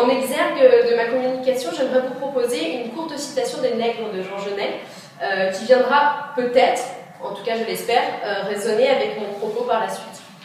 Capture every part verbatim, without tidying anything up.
en exergue de ma communication, j'aimerais vous proposer une courte citation des Nègres de Jean Genet, euh, qui viendra peut-être, en tout cas je l'espère, euh, résonner avec mon propos par la suite.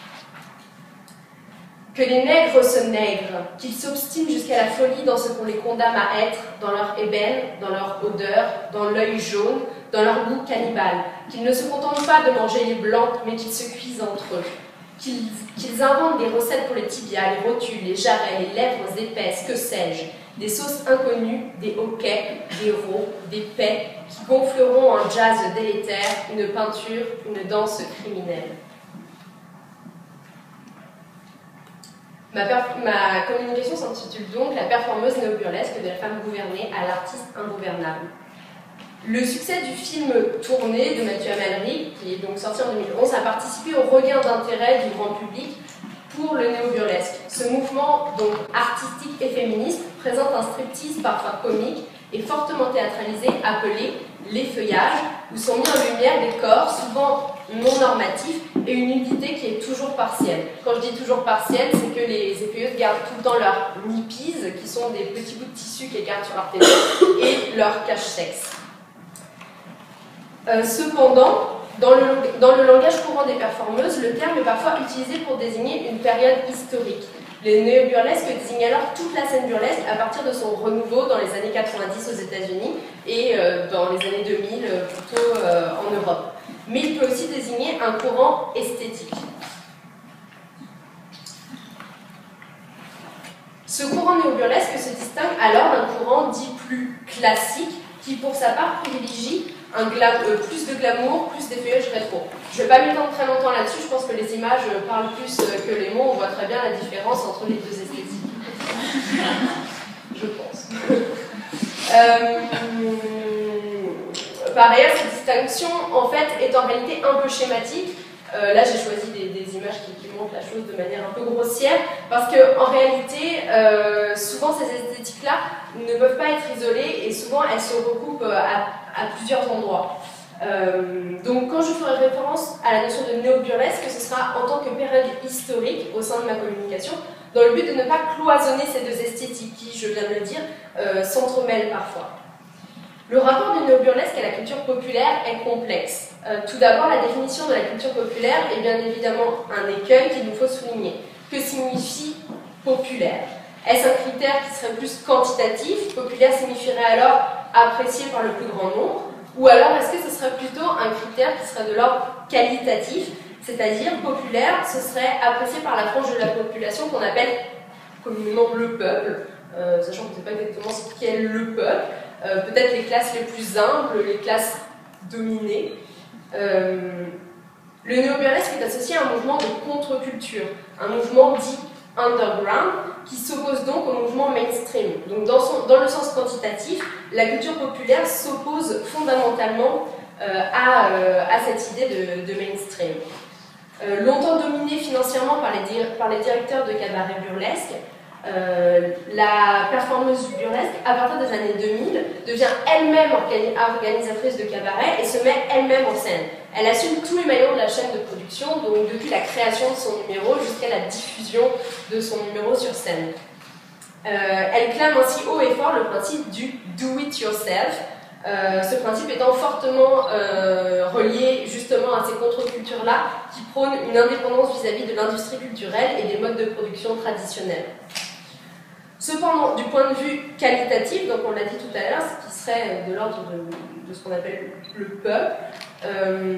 Que les nègres se nègrent, qu'ils s'obstinent jusqu'à la folie dans ce qu'on les condamne à être, dans leur ébène, dans leur odeur, dans l'œil jaune, dans leur goût cannibale, qu'ils ne se contentent pas de manger les blancs, mais qu'ils se cuisent entre eux, qu'ils qu'ils inventent des recettes pour les tibias, les rotules, les jarrets, les lèvres épaisses, que sais-je, des sauces inconnues, des hoquets, des rots, des paix, qui gonfleront un jazz délétère, une peinture, une danse criminelle. Ma, ma communication s'intitule donc « La performeuse néo-burlesque de la femme gouvernée à l'artiste ingouvernable ». Le succès du film tourné de Mathieu Amalric, qui est donc sorti en deux mille onze, a participé au regain d'intérêt du grand public pour le néo-burlesque. Ce mouvement, donc artistique et féministe, présente un striptease parfois comique et fortement théâtralisé appelé « l'effeuillage », où sont mis en lumière des corps souvent non normatifs et une nudité qui est toujours partielle. Quand je dis toujours partielle, c'est que les effeuilleuses gardent tout le temps leurs nippies, qui sont des petits bouts de tissu qu'elles gardent sur leur téton, et leur cache-sexe. Euh, cependant, dans le, dans le langage courant des performeuses, le terme est parfois utilisé pour désigner une période historique. Les néo-burlesques désignent alors toute la scène burlesque à partir de son renouveau dans les années quatre-vingt-dix aux États-Unis et euh, dans les années deux mille euh, plutôt euh, en Europe. Mais il peut aussi désigner un courant esthétique. Ce courant néo-burlesque se distingue alors d'un courant dit plus classique qui, pour sa part, privilégie un euh, plus de glamour, plus d'effeuillage rétro. Je ne vais pas m'étendre très longtemps là-dessus, je pense que les images parlent plus que les mots, on voit très bien la différence entre les deux esthétiques. Je pense. euh, par ailleurs, cette distinction, en fait, est en réalité un peu schématique. Euh, là, j'ai choisi des, des images qui, qui montrent la chose de manière un peu grossière, parce qu'en réalité, euh, souvent ces esthétiques-là ne peuvent pas être isolées, et souvent elles se recoupent à à plusieurs endroits. Euh, donc quand je ferai référence à la notion de néo-burlesque, ce sera en tant que période historique au sein de ma communication, dans le but de ne pas cloisonner ces deux esthétiques qui, je viens de le dire, euh, s'entremêlent parfois. Le rapport du néo-burlesque à la culture populaire est complexe. Euh, tout d'abord, la définition de la culture populaire est bien évidemment un écueil qu'il nous faut souligner. Que signifie populaire? Est-ce un critère qui serait plus quantitatif? Populaire signifierait alors apprécié par le plus grand nombre, ou alors est-ce que ce serait plutôt un critère qui serait de l'ordre qualitatif, c'est-à-dire populaire, ce serait apprécié par la frange de la population qu'on appelle communément le peuple, euh, sachant qu'on ne sait pas exactement ce qu'est le peuple, euh, peut-être les classes les plus humbles, les classes dominées. Euh, le néo-burlesque est associé à un mouvement de contre-culture, un mouvement dit underground, qui s'oppose donc au mouvement mainstream. Donc dans, son, dans le sens quantitatif, la culture populaire s'oppose fondamentalement euh, à, euh, à cette idée de, de mainstream. Euh, longtemps dominée financièrement par les, par les directeurs de cabaret burlesque, euh, la performeuse burlesque, à partir des années deux mille, devient elle-même organisatrice de cabaret et se met elle-même en scène. Elle assume tous les maillons de la chaîne de production, donc depuis la création de son numéro jusqu'à la diffusion de son numéro sur scène. Euh, elle clame ainsi haut et fort le principe du do it yourself, euh, ce principe étant fortement euh, relié justement à ces contre-cultures-là qui prônent une indépendance vis-à-vis de l'industrie culturelle et des modes de production traditionnels. Cependant, du point de vue qualitatif, donc on l'a dit tout à l'heure, ce qui serait de l'ordre de, de ce qu'on appelle le peuple, euh,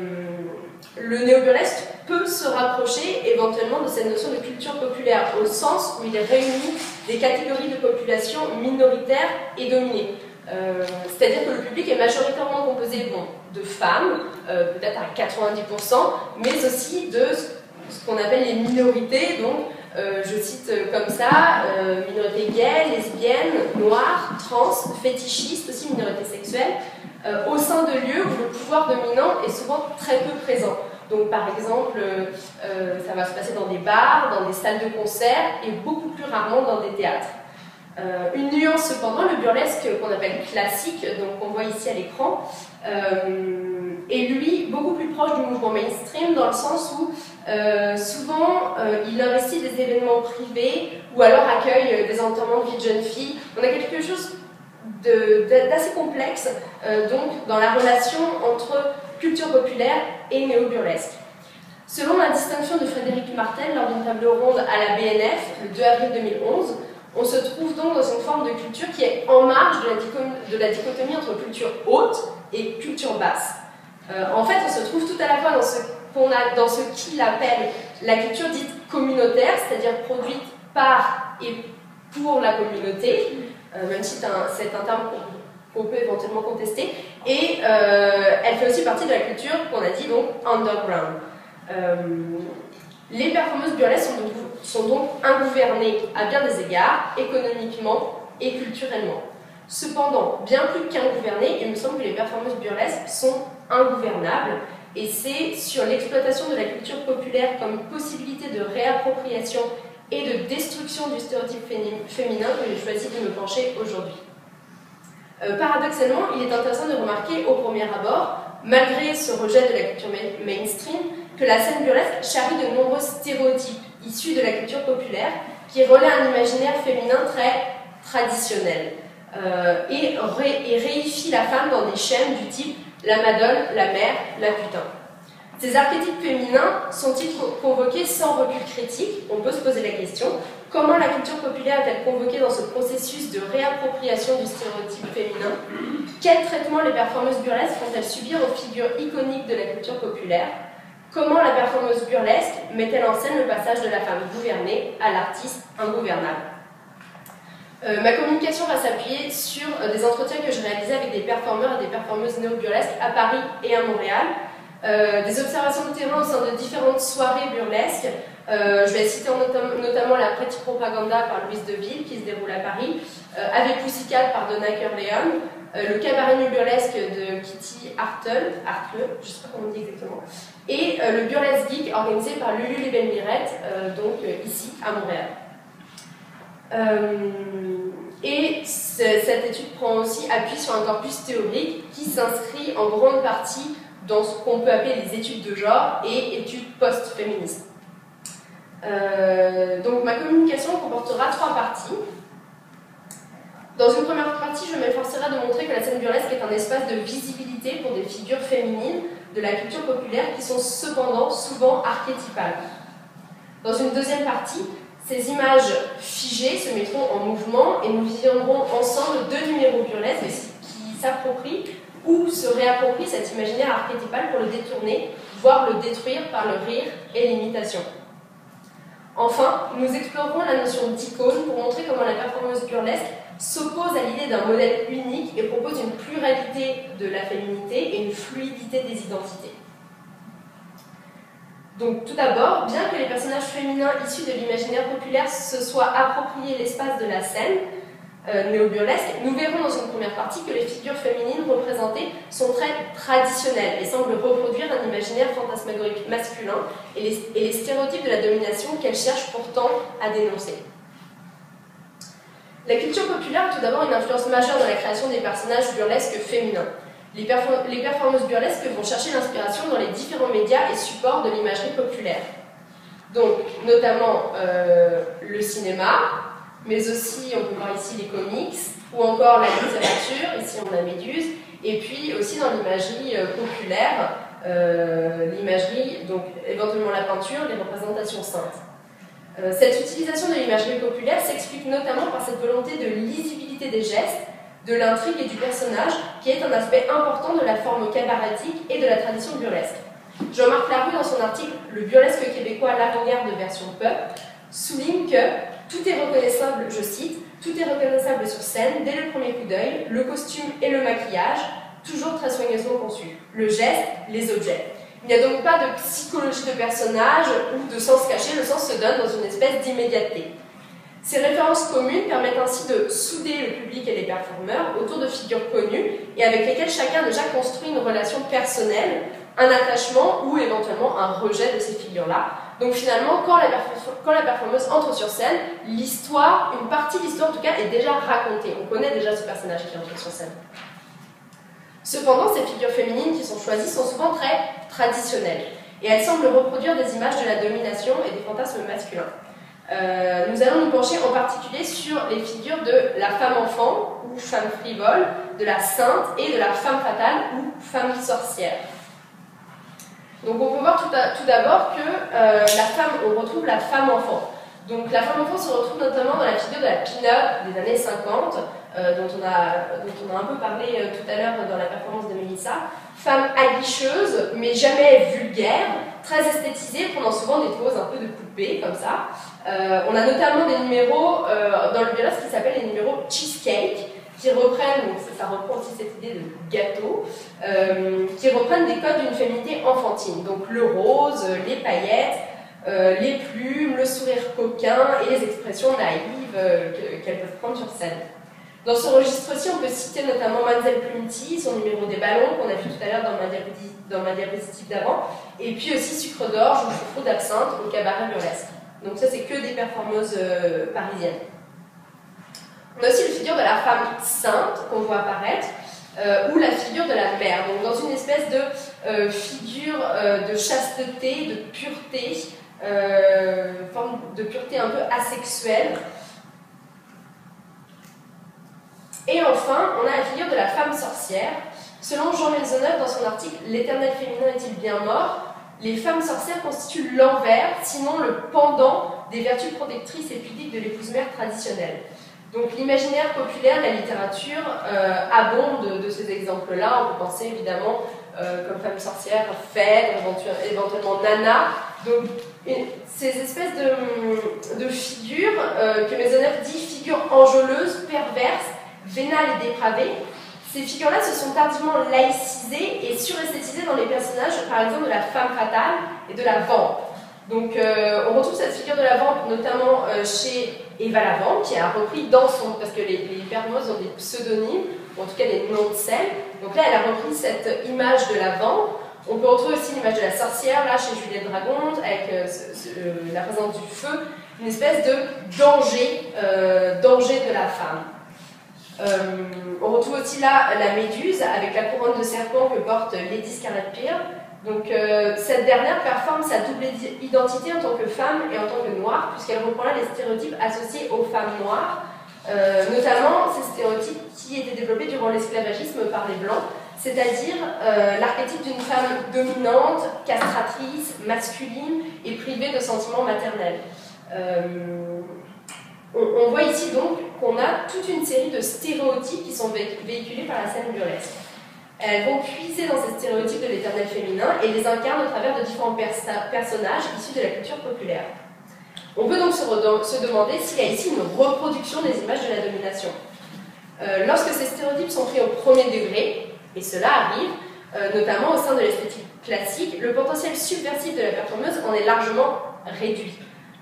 le néo-burlesque peut se rapprocher éventuellement de cette notion de culture populaire, au sens où il réunit des catégories de population minoritaires et dominées. Euh, C'est-à-dire que le public est majoritairement composé bon, de femmes, euh, peut-être à quatre-vingt-dix pour cent, mais aussi de ce qu'on appelle les minorités, donc euh, je cite comme ça, euh, minorités gays, lesbiennes, noires, trans, fétichistes, aussi minorités sexuelles, euh, au sein de lieux où le pouvoir dominant est souvent très peu présent. Donc par exemple, euh, ça va se passer dans des bars, dans des salles de concert et beaucoup plus rarement dans des théâtres. Euh, une nuance cependant, le burlesque qu'on appelle classique, donc qu'on voit ici à l'écran, euh, est lui beaucoup plus proche du mouvement mainstream dans le sens où Euh, souvent, euh, il investit des événements privés ou alors accueille des enterrements de vie de jeunes filles. On a quelque chose d'assez complexe euh, donc, dans la relation entre culture populaire et néo-burlesque. Selon la distinction de Frédéric Martel lors d'une table ronde à la B N F le deux avril deux mille onze, on se trouve donc dans une forme de culture qui est en marge de la, de la dichotomie entre culture haute et culture basse. Euh, en fait, on se trouve tout à la fois dans ce qu'on a, dans ce qu'il appelle la culture dite communautaire, c'est-à-dire produite par et pour la communauté, euh, même si c'est un, c'est un terme qu'on peut éventuellement contester, et euh, elle fait aussi partie de la culture qu'on a dit donc underground. Euh, les performeuses burlesques sont donc, sont donc ingouvernées à bien des égards, économiquement et culturellement. Cependant, bien plus qu'ingouvernées, il me semble que les performeuses burlesques sont ingouvernables, et c'est sur l'exploitation de la culture populaire comme possibilité de réappropriation et de destruction du stéréotype féminin que j'ai choisi de me pencher aujourd'hui. Euh, paradoxalement, il est intéressant de remarquer au premier abord, malgré ce rejet de la culture mainstream, que la scène burlesque charrie de nombreux stéréotypes issus de la culture populaire qui relaient un imaginaire féminin très traditionnel euh, et, ré et réifie la femme dans des schèmes du type la madone, la mère, la putain. Ces archétypes féminins sont-ils convoqués sans recul critique? On peut se poser la question. Comment la culture populaire est-elle convoquée dans ce processus de réappropriation du stéréotype féminin? Quel traitement les performeuses burlesques font-elles subir aux figures iconiques de la culture populaire? Comment la performeuse burlesque met-elle en scène le passage de la femme gouvernée à l'artiste ingouvernable? euh, Ma communication va s'appuyer sur euh, des entretiens que j'ai réalisés avec des performeurs et des performeuses néo-burlesques à Paris et à Montréal, euh, des observations de terrain au sein de différentes soirées burlesques. Euh, je vais citer notam notamment la Pretty Propaganda par Louise Deville qui se déroule à Paris, euh, Avec Pussycat par Donna Curleon, euh, le cabaret nu burlesque de Kitty Hartle, Hartle, je ne sais pas comment on dit exactement, et euh, le Burlesque Geek organisé par Lulu Lében-Mirette, euh, donc euh, ici à Montréal. Euh, et cette étude prend aussi appui sur un corpus théorique qui s'inscrit en grande partie dans ce qu'on peut appeler les études de genre et études post-féministes. Euh, donc ma communication comportera trois parties. Dans une première partie, je m'efforcerai de montrer que la scène burlesque est un espace de visibilité pour des figures féminines de la culture populaire qui sont cependant souvent archétypales. Dans une deuxième partie, ces images figées se mettront en mouvement et nous viendrons ensemble deux numéros burlesques qui s'approprient ou se réapproprient cet imaginaire archétypal pour le détourner, voire le détruire par le rire et l'imitation. Enfin, nous explorerons la notion d'icône pour montrer comment la performance burlesque s'oppose à l'idée d'un modèle unique et propose une pluralité de la féminité et une fluidité des identités. Donc tout d'abord, bien que les personnages féminins issus de l'imaginaire populaire se soient appropriés l'espace de la scène euh, néo-burlesque, nous verrons dans une première partie que les figures féminines représentées sont très traditionnelles et semblent reproduire un imaginaire fantasmagorique masculin et les, et les stéréotypes de la domination qu'elles cherchent pourtant à dénoncer. La culture populaire a tout d'abord une influence majeure dans la création des personnages burlesques féminins. Les, perform les performances burlesques vont chercher l'inspiration dans les différents médias et supports de l'imagerie populaire. Donc, notamment euh, le cinéma, mais aussi, on peut voir ici les comics, ou encore la littérature, ici on a Méduse, et puis aussi dans l'imagerie euh, populaire, euh, l'imagerie, donc éventuellement la peinture, les représentations saintes. Euh, cette utilisation de l'imagerie populaire s'explique notamment par cette volonté de lisibilité des gestes, de l'intrigue et du personnage, qui est un aspect important de la forme cabaretique et de la tradition burlesque. Jean-Marc Larue, dans son article « Le burlesque québécois, l'avant-garde version peuple », souligne que « tout est reconnaissable, je cite, tout est reconnaissable sur scène, dès le premier coup d'œil, le costume et le maquillage, toujours très soigneusement conçus, le geste, les objets. Il n'y a donc pas de psychologie de personnage ou de sens caché, le sens se donne dans une espèce d'immédiateté. Ces références communes permettent ainsi de souder le public et les performeurs autour de figures connues et avec lesquelles chacun a déjà construit une relation personnelle, un attachement ou éventuellement un rejet de ces figures-là. Donc finalement, quand la, quand la performeuse entre sur scène, l'histoire, une partie de l'histoire en tout cas, est déjà racontée. On connaît déjà ce personnage qui entre sur scène. Cependant, ces figures féminines qui sont choisies sont souvent très traditionnelles. et elle semble reproduire des images de la domination et des fantasmes masculins. Euh, nous allons nous pencher en particulier sur les figures de la femme enfant ou femme frivole, de la sainte et de la femme fatale ou femme sorcière. Donc on peut voir tout, tout d'abord que euh, la femme, on retrouve la femme enfant. Donc la femme enfant se retrouve notamment dans la figure de la pin-up des années cinquante, euh, dont, on a, dont on a un peu parlé euh, tout à l'heure dans la performance de Mélissa. Femme aguicheuse, mais jamais vulgaire, très esthétisée, prenant souvent des poses un peu de poupée, comme ça. Euh, on a notamment des numéros euh, dans le burlesque qui s'appellent les numéros cheesecake, qui reprennent, donc ça reprend aussi cette idée de gâteau, euh, qui reprennent des codes d'une féminité enfantine. Donc le rose, les paillettes, euh, les plumes, le sourire coquin et les expressions naïves euh, qu'elles peuvent prendre sur scène. Dans ce registre-ci, on peut citer notamment Mademoiselle Plumty, son numéro des ballons qu'on a vu tout à l'heure dans ma diapositive, dans ma diapositive d'avant, et puis aussi Sucre d'orge ou Choucroute d'absinthe au cabaret burlesque. Donc ça, c'est que des performeuses euh, parisiennes. On a aussi la figure de la femme sainte qu'on voit apparaître, euh, ou la figure de la mère, donc dans une espèce de euh, figure euh, de chasteté, de pureté, euh, forme de pureté un peu asexuelle. Et enfin, on a la figure de la femme sorcière. Selon Jean Maisonneuve, dans son article « L'éternel féminin est-il bien mort ?», les femmes sorcières constituent l'envers, sinon le pendant des vertus protectrices et pudiques de l'épouse-mère traditionnelle. Donc l'imaginaire populaire, la littérature euh, abonde de, de ces exemples-là. On peut penser évidemment euh, comme femme sorcière, Phèdre, éventuellement Nana. Donc et ces espèces de, de figures euh, que Maisonneuve dit figures enjôleuses, perverses, vénales et dépravées. Ces figures-là se sont tardivement laïcisées et suresthétisées dans les personnages, par exemple de la femme fatale et de la vampe. Donc euh, on retrouve cette figure de la vampe notamment euh, chez Eva Lavampe, qui a repris dans son... parce que les, les performeuses ont des pseudonymes, ou en tout cas des noms de scène. Donc là, elle a repris cette image de la vampe. On peut retrouver aussi l'image de la sorcière, là, chez Juliette Dragonte, avec euh, ce, ce, euh, la présence du feu, une espèce de danger, euh, danger de la femme. Euh, on retrouve aussi là la Méduse, avec la couronne de serpent que porte Lady Scarlet Pier. Donc euh, cette dernière performe sa double identité en tant que femme et en tant que noire, puisqu'elle reprend là les stéréotypes associés aux femmes noires, euh, notamment ces stéréotypes qui étaient développés durant l'esclavagisme par les Blancs, c'est-à-dire euh, l'archétype d'une femme dominante, castratrice, masculine et privée de sentiments maternels. Euh, on, on voit ici donc qu'on a toute une série de stéréotypes qui sont véhiculés par la scène burlesque. Elles vont puiser dans ces stéréotypes de l'éternel féminin et les incarnent au travers de différents perso personnages issus de la culture populaire. On peut donc se, se demander s'il y a ici une reproduction des images de la domination. Euh, lorsque ces stéréotypes sont pris au premier degré, et cela arrive, euh, notamment au sein de l'esthétique classique, le potentiel subversif de la performeuse en est largement réduit.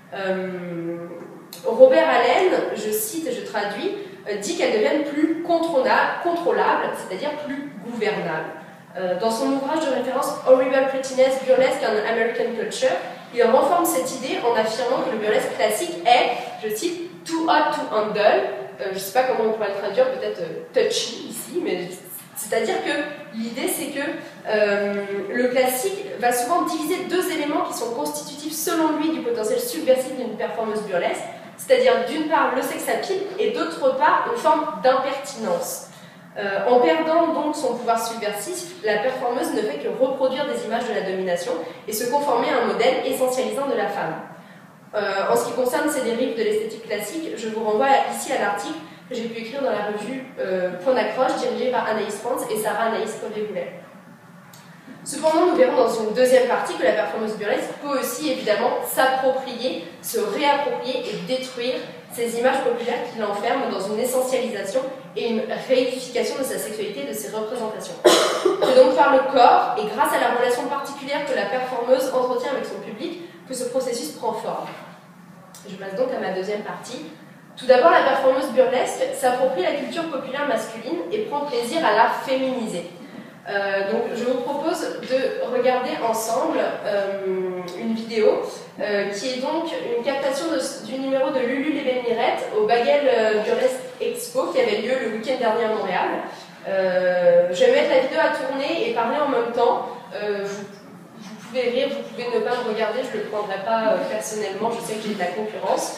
Euh, Robert Allen, je cite et je traduis, euh, dit qu'elles deviennent plus contrôlables, c'est-à-dire plus gouvernables. Euh, dans son ouvrage de référence Horrible Prettiness, Burlesque and American Culture, il renforce cette idée en affirmant que le burlesque classique est, je cite, too hot to handle. Euh, je ne sais pas comment on pourrait le traduire, peut-être euh, touchy ici, mais c'est-à-dire que l'idée c'est que euh, le classique va souvent diviser deux éléments qui sont constitutifs selon lui du potentiel subversif d'une performance burlesque, c'est-à-dire d'une part le sex appeal et d'autre part une forme d'impertinence. Euh, en perdant donc son pouvoir subversif, la performeuse ne fait que reproduire des images de la domination et se conformer à un modèle essentialisant de la femme. Euh, en ce qui concerne ces dérives de l'esthétique classique, je vous renvoie ici à l'article que j'ai pu écrire dans la revue euh, Point d'accroche, dirigée par Anaïs France et Sarah Anaïs Collet-Boulet. Cependant, nous verrons dans une deuxième partie que la performance burlesque peut aussi évidemment s'approprier, se réapproprier et détruire ces images populaires qui l'enferment dans une essentialisation et une réification de sa sexualité et de ses représentations. C'est donc par le corps et grâce à la relation particulière que la performeuse entretient avec son public que ce processus prend forme. Je passe donc à ma deuxième partie. Tout d'abord, la performeuse burlesque s'approprie la culture populaire masculine et prend plaisir à la féminiser. Euh, donc je vous propose de regarder ensemble euh, une vidéo euh, qui est donc une captation de, du numéro de Lulu Lében-Mirette au Bagel euh, Burlesque Expo qui avait lieu le week-end dernier à Montréal. Euh, je vais mettre la vidéo à tourner et parler en même temps. Euh, vous, vous pouvez rire, vous pouvez ne pas me regarder, je ne le prendrai pas euh, personnellement, je sais que j'ai de la concurrence.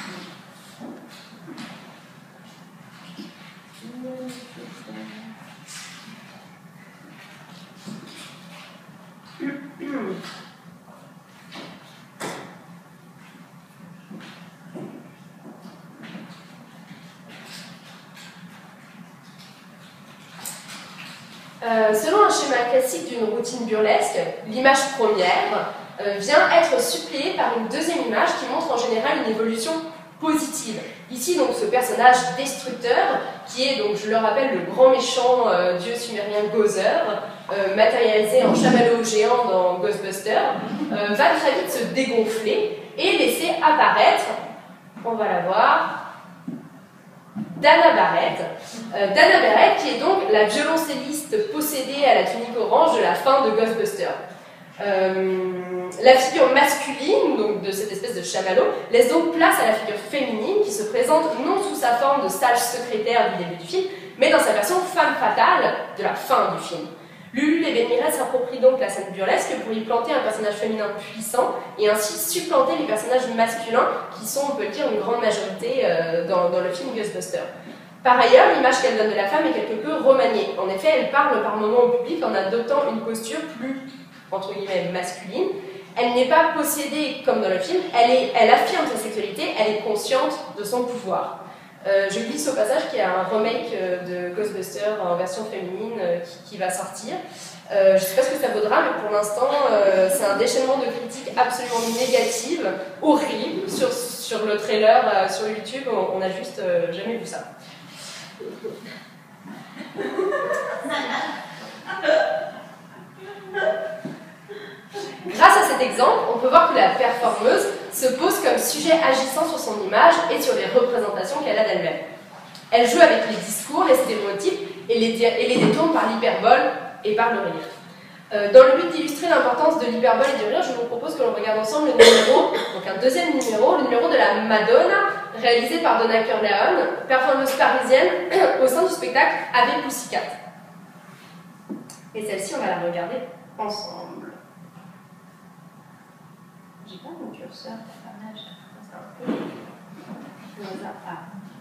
Euh, selon un schéma classique d'une routine burlesque, l'image première euh, vient être suppléée par une deuxième image qui montre en général une évolution positive. Ici, donc, ce personnage destructeur, qui est, donc, je le rappelle, le grand méchant euh, dieu sumérien Gozer, euh, matérialisé en chamallow géant dans Ghostbusters, euh, va très vite se dégonfler et laisser apparaître, on va la voir, Dana Barrett. Euh, Dana Barrett, qui est donc la violoncelliste possédée à la tunique orange de la fin de Ghostbusters. Euh, la figure masculine, donc de cette espèce de chamallow, laisse donc place à la figure féminine qui se présente non sous sa forme de sage secrétaire du début du film, mais dans sa version femme fatale de la fin du film. Lulu et Benmire s'approprient donc la scène burlesque pour y planter un personnage féminin puissant et ainsi supplanter les personnages masculins qui sont, on peut le dire, une grande majorité euh, dans, dans le film Ghostbusters. Par ailleurs, l'image qu'elle donne de la femme est quelque peu remaniée. En effet, elle parle par moments au public en adoptant une posture plus, entre guillemets, masculine. Elle n'est pas possédée comme dans le film, elle, est, elle affirme sa sexualité, elle est consciente de son pouvoir. Euh, je glisse au passage qu'il y a un remake euh, de Ghostbusters en version féminine euh, qui, qui va sortir. Euh, je ne sais pas ce que ça vaudra, mais pour l'instant, euh, c'est un déchaînement de critiques absolument négatives, horribles, sur, sur le trailer, euh, sur YouTube, on n'a juste euh, jamais vu ça. Grâce à cet exemple, on peut voir que la performeuse se pose comme sujet agissant sur son image et sur les représentations qu'elle a d'elle-même. Elle joue avec les discours, les stéréotypes et les, et les détourne par l'hyperbole et par le rire. Euh, dans le but d'illustrer l'importance de l'hyperbole et du rire, je vous propose que l'on regarde ensemble le numéro, donc un deuxième numéro, le numéro de la Madonna, réalisé par Donna Corleone, performeuse parisienne, au sein du spectacle Ave Pussycat. Et celle-ci, on va la regarder ensemble. J'ai pas mon curseur, c'est un peu... Ah.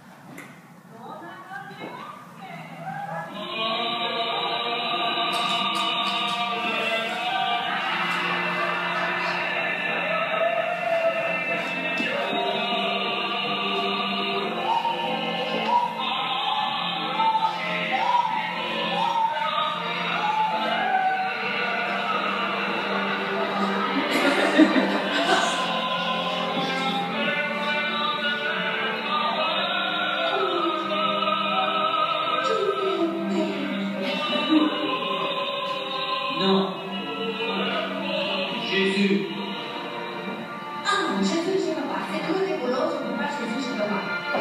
Non. Jésus. Ah non, Jésus, je ne peux pas. C'est trop rigolo, je ne peux pas Jésus, je ne peux pas.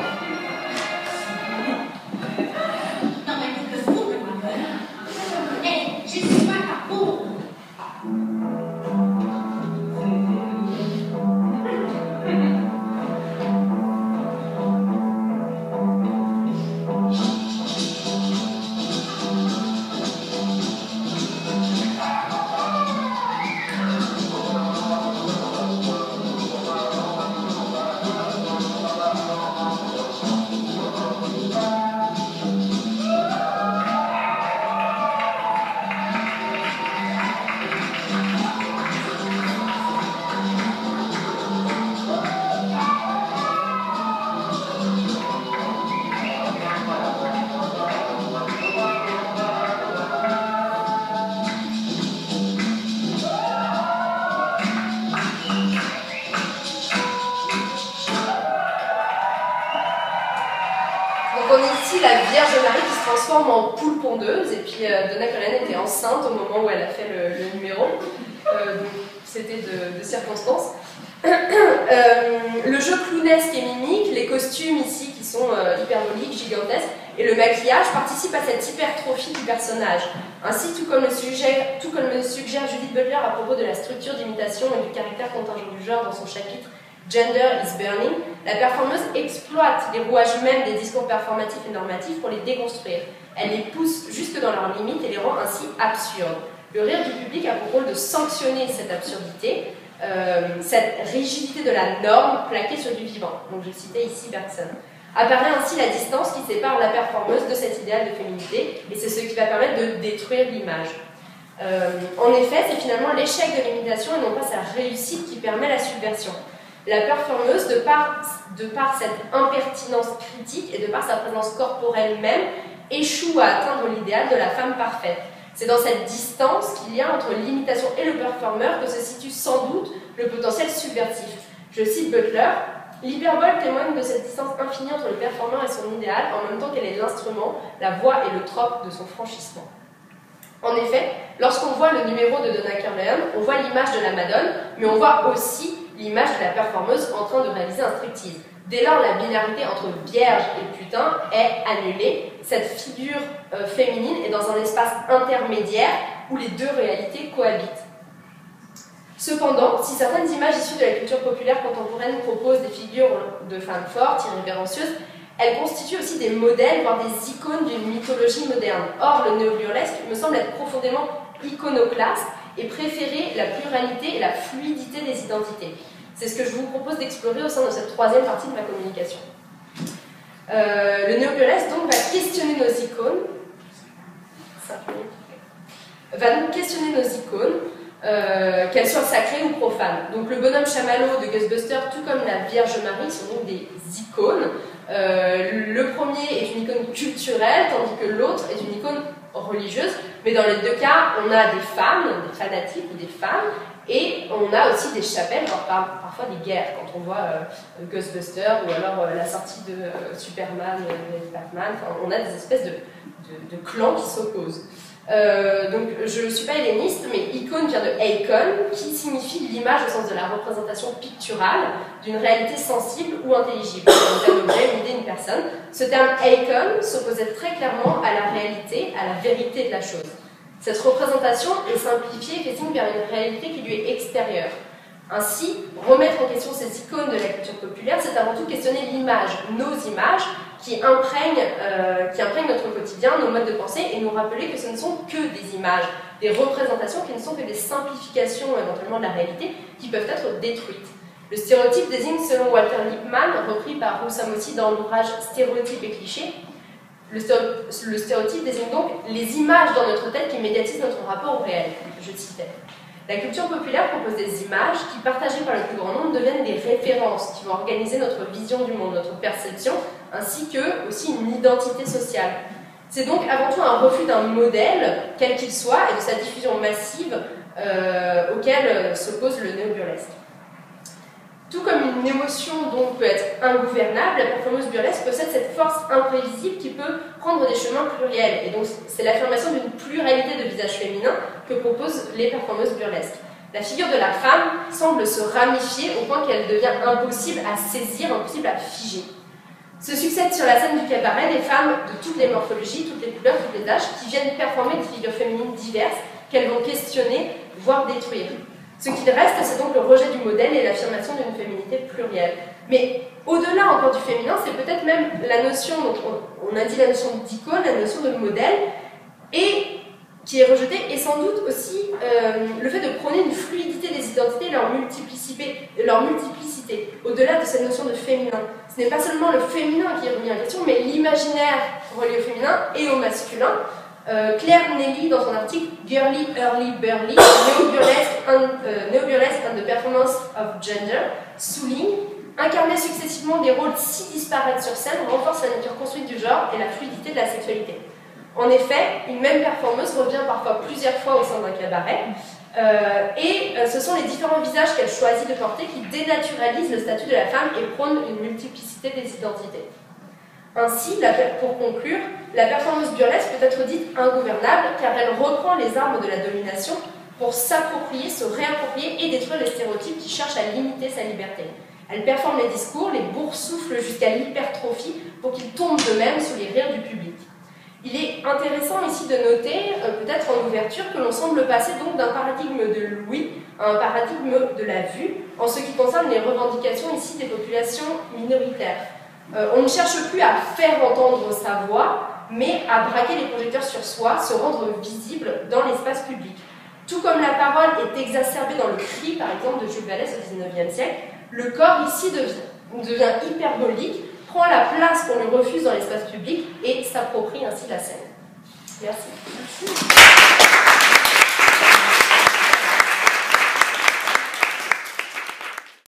Non, mais c'est que vous, ma gueule. Eh, je ne suis pas là pour. En poule pondeuse, et puis euh, Donna Corleone était enceinte au moment où elle a fait le, le numéro, euh, donc c'était de, de circonstances. euh, le jeu clownesque et mimique, les costumes ici qui sont euh, hyperboliques, gigantesques, et le maquillage participent à cette hypertrophie du personnage. Ainsi, tout comme le suggère, tout comme le suggère Judith Butler à propos de la structure d'imitation et du caractère contingent du genre dans son chapitre Gender is Burning, la performeuse exploite les rouages même des discours performatifs et normatifs pour les déconstruire. Elle les pousse jusque dans leurs limites et les rend ainsi absurdes. Le rire du public a pour rôle de sanctionner cette absurdité, euh, cette rigidité de la norme plaquée sur du vivant. Donc je citais ici Bergson. Apparaît ainsi la distance qui sépare la performeuse de cet idéal de féminité, et c'est ce qui va permettre de détruire l'image. Euh, en effet, c'est finalement l'échec de l'imitation et non pas sa réussite qui permet la subversion. La performeuse, de par, de par cette impertinence critique et de par sa présence corporelle même, échoue à atteindre l'idéal de la femme parfaite. C'est dans cette distance qu'il y a entre l'imitation et le performeur que se situe sans doute le potentiel subversif. Je cite Butler, « L'hyperbole témoigne de cette distance infinie entre le performeur et son idéal, en même temps qu'elle est l'instrument, la voie et le trope de son franchissement. » En effet, lorsqu'on voit le numéro de Donna Corleone, on voit l'image de la Madone, mais on voit aussi l'image de la performeuse en train de réaliser un striptease. Dès lors, la binarité entre vierge et putain est annulée. Cette figure euh, féminine est dans un espace intermédiaire où les deux réalités cohabitent. Cependant, si certaines images issues de la culture populaire contemporaine proposent des figures de femmes fortes, irrévérencieuses, elles constituent aussi des modèles, voire des icônes d'une mythologie moderne. Or, le néo-burlesque me semble être profondément iconoclaste et préférer la pluralité et la fluidité des identités. C'est ce que je vous propose d'explorer au sein de cette troisième partie de ma communication. Euh, le néo-burlesque donc va questionner nos icônes, va donc questionner nos icônes, euh, qu'elles soient sacrées ou profanes. Donc le bonhomme chamallow de Ghostbusters, tout comme la Vierge Marie, sont donc des icônes. Euh, le premier est une icône culturelle, tandis que l'autre est une icône religieuse. Mais dans les deux cas, on a des femmes, des fanatiques ou des femmes, et on a aussi des chapelles, voire par, parfois des guerres, quand on voit euh, Ghostbusters ou alors euh, la sortie de euh, Superman et Batman. Enfin, on a des espèces de, de, de clans qui s'opposent. Euh, donc je ne suis pas helléniste, mais icône vient de eikon, qui signifie l'image au sens de la représentation picturale d'une réalité sensible ou intelligible, un objet, une idée, une personne. Ce terme eikon s'opposait très clairement à la réalité, à la vérité de la chose. Cette représentation est simplifiée et fait signe vers une réalité qui lui est extérieure. Ainsi, remettre en question ces icônes de la culture populaire, c'est avant tout questionner l'image, nos images, qui imprègnent, euh, qui imprègnent notre quotidien, nos modes de pensée, et nous rappeler que ce ne sont que des images, des représentations qui ne sont que des simplifications éventuellement de la réalité, qui peuvent être détruites. Le stéréotype désigne, selon Walter Lippmann, repris par Roussam aussi dans l'ouvrage Stéréotypes et clichés, le stéréotype désigne donc les images dans notre tête qui médiatisent notre rapport au réel, je citais. La culture populaire propose des images qui, partagées par le plus grand nombre, deviennent des références qui vont organiser notre vision du monde, notre perception, ainsi que aussi une identité sociale. C'est donc avant tout un refus d'un modèle, quel qu'il soit, et de sa diffusion massive euh, auquel s'oppose le néo-burlesque. Tout comme une émotion donc peut être ingouvernable, la performance burlesque possède cette force imprévisible qui peut prendre des chemins pluriels. Et donc c'est l'affirmation d'une pluralité de visages féminins que proposent les performances burlesques. La figure de la femme semble se ramifier au point qu'elle devient impossible à saisir, impossible à figer. Se succèdent sur la scène du cabaret des femmes de toutes les morphologies, toutes les couleurs, tous les âges, qui viennent performer des figures féminines diverses qu'elles vont questionner, voire détruire. Ce qu'il reste, c'est donc le rejet du modèle et l'affirmation d'une féminité plurielle. Mais au-delà encore du féminin, c'est peut-être même la notion, donc on, on a dit la notion d'icône, la notion de modèle, et qui est rejetée, et sans doute aussi euh, le fait de prôner une fluidité des identités, leur multiplicité, leur multiplicité au-delà de cette notion de féminin. Ce n'est pas seulement le féminin qui est remis en question, mais l'imaginaire relié au féminin et au masculin. Euh, Claire Nelly, dans son article Girly, Early, Burly, Neo-Burlesque and, euh, Neo-Burlesque and the Performance of Gender, souligne incarner successivement des rôles si disparates sur scène renforce la nature construite du genre et la fluidité de la sexualité. En effet, une même performeuse revient parfois plusieurs fois au sein d'un cabaret, euh, et euh, ce sont les différents visages qu'elle choisit de porter qui dénaturalisent le statut de la femme et prônent une multiplicité des identités. Ainsi, la, pour conclure, la performance burlesque peut être dite ingouvernable car elle reprend les armes de la domination pour s'approprier, se réapproprier et détruire les stéréotypes qui cherchent à limiter sa liberté. Elle performe les discours, les boursoufle jusqu'à l'hypertrophie pour qu'ils tombent d'eux-mêmes sous les rires du public. Il est intéressant ici de noter, euh, peut-être en ouverture, que l'on semble passer donc d'un paradigme de l'ouïe à un paradigme de la vue en ce qui concerne les revendications ici des populations minoritaires. Euh, on ne cherche plus à faire entendre sa voix, mais à braquer les projecteurs sur soi, se rendre visible dans l'espace public. Tout comme la parole est exacerbée dans le cri, par exemple, de Jules Vallès au dix-neuvième siècle, le corps ici devient, devient hyperbolique, prend la place qu'on lui refuse dans l'espace public et s'approprie ainsi la scène. Merci. Merci.